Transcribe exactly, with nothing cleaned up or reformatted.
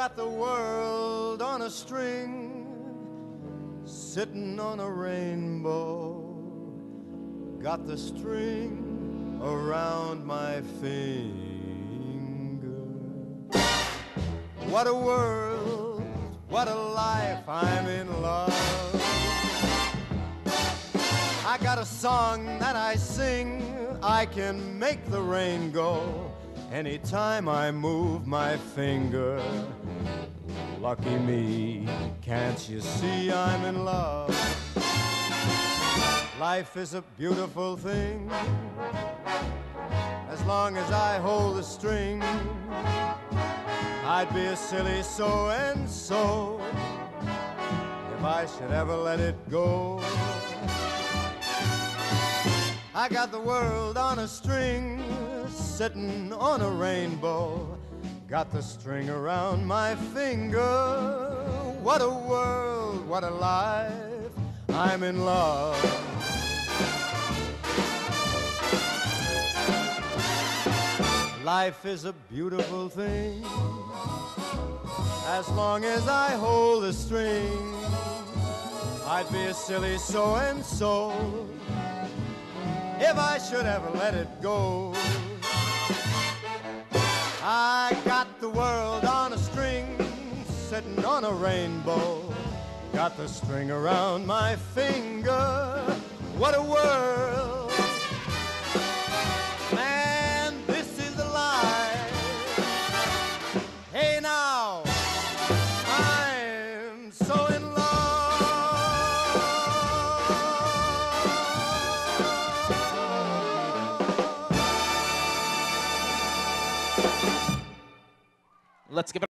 got the world on a string, sitting on a rainbow. Got the string around my finger. What a world, what a life, I'm in love. I got a song that I sing, I can make the rain go anytime I move my finger. Lucky me, can't you see I'm in love? Life is a beautiful thing, as long as I hold the string. I'd be a silly so-and-so if I should ever let it go. I got the world on a string, sitting on a rainbow. Got the string around my finger. What a world, what a life, I'm in love. Life is a beautiful thing, as long as I hold the string. I'd be a silly so-and-so if I should ever let it go. I got the world on a string, sitting on a rainbow. Got the string around my finger. What a world, man, this is the life. Hey now, I'm so in love. Let's give it